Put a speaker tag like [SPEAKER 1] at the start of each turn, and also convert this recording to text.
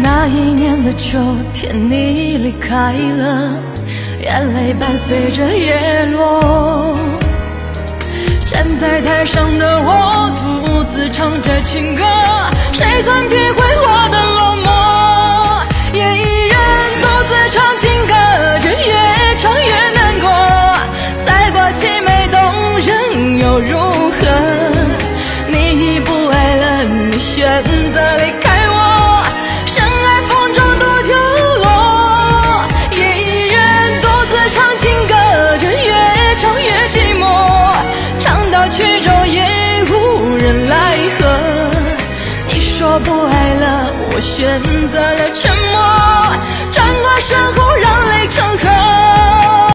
[SPEAKER 1] 那一年的秋天，你离开了，眼泪伴随着叶落。站在台上的我，独自唱着情歌，谁曾体会我的落寞？演艺人独自唱情歌，却越唱越难过。再过凄美动人又如何？你已不爱了，你选择离开我，深爱风中独丢落。演艺人独自唱情歌，却越唱越寂寞。唱到曲终也无人来和，你说不爱了，我选择了沉默。